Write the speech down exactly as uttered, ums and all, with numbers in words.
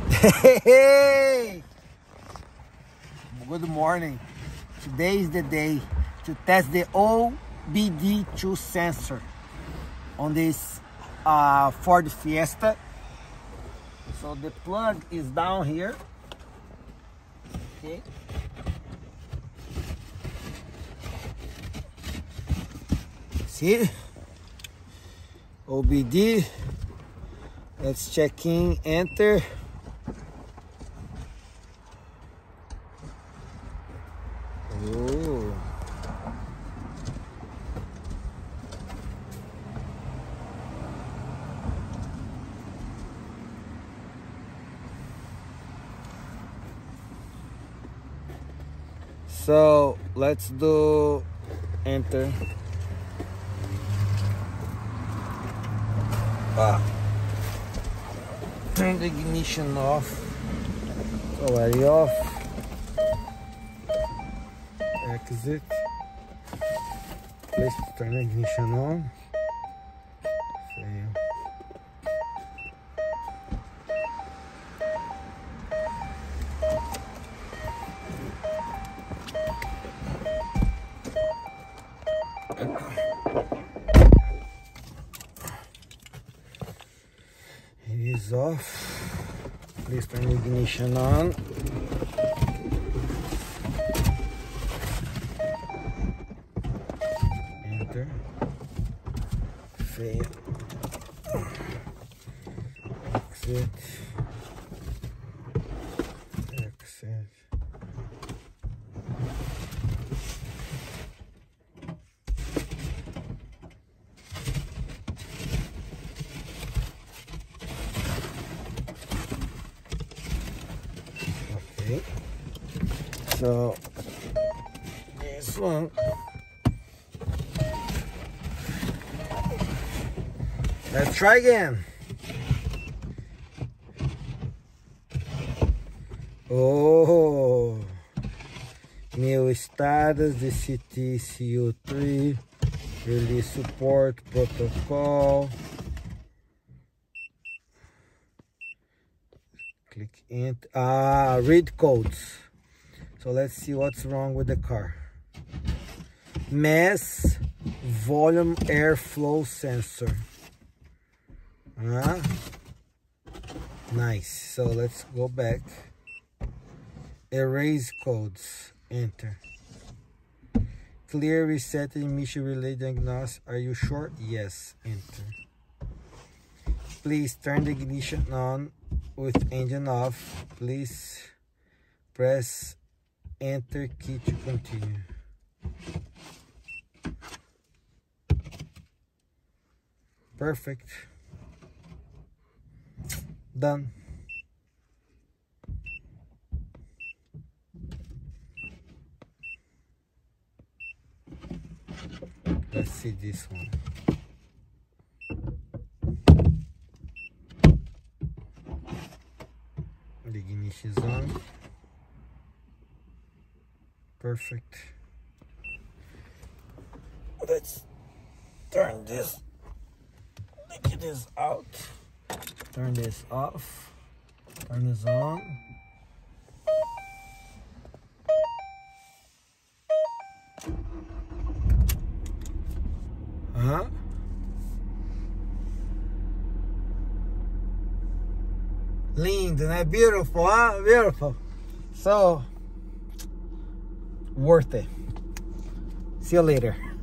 Hey! Good morning. Today is the day to test the O B D two sensor on this uh, Ford Fiesta. So the plug is down here. Okay. See? O B D. Let's check in, enter. Oh. So let's do enter. Ah. Turn the ignition off. It's already off. Exit. Let's turn the ignition on. Fail. It is off. Please turn the ignition on. Enter. Fail. Exit. Exit. Okay. So this one. Let's try again. Oh, meu status de C T C O three, release support protocol. Click enter. Ah, read codes. So let's see what's wrong with the car. Mass volume airflow sensor. Ah, nice. So let's go back. Erase codes. Enter. Clear reset emission relay diagnosis. Are you sure? Yes. Enter. Please turn the ignition on with engine off. Please press enter key to continue. Perfect. Done. Let's see this one. The ignition is on. Perfect. Let's turn this. Liquid is out. Turn this off. Turn this on. Huh? Lindo, né? Beautiful, huh? Beautiful. So, worth it. See you later.